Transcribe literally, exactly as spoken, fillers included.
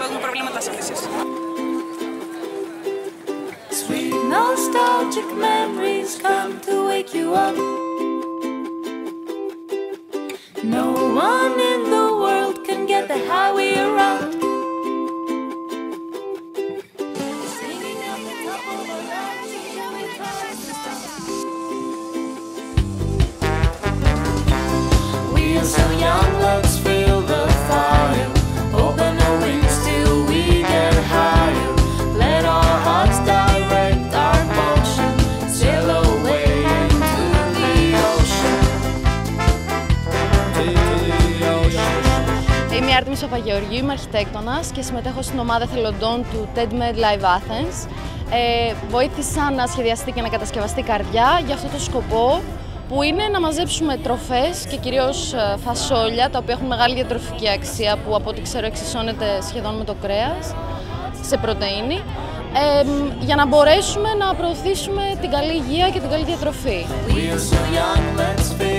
που έχουν προβλήματα σύγχυσης. Sweet nostalgic memories come to wake you up. No one in the world can get the highway around. Singing at the top of our lungs, shall we cross the stars? We are so young, let's feel the fire. Open our wings till we get higher. Let our hearts direct our motion. Sail away into the ocean. Είμαι η Άρτεμις Παπαγεωργίου, είμαι αρχιτέκτονας και συμμετέχω στην ομάδα εθελοντών του TEDMed Live Athens. Ε, βοήθησα να σχεδιαστεί και να κατασκευαστεί καρδιά για αυτό το σκοπό, που είναι να μαζέψουμε τροφές και κυρίως φασόλια, τα οποία έχουν μεγάλη διατροφική αξία, που από ό,τι ξέρω εξισώνεται σχεδόν με το κρέας, σε πρωτεΐνη, ε, για να μπορέσουμε να προωθήσουμε την καλή υγεία και την καλή διατροφή.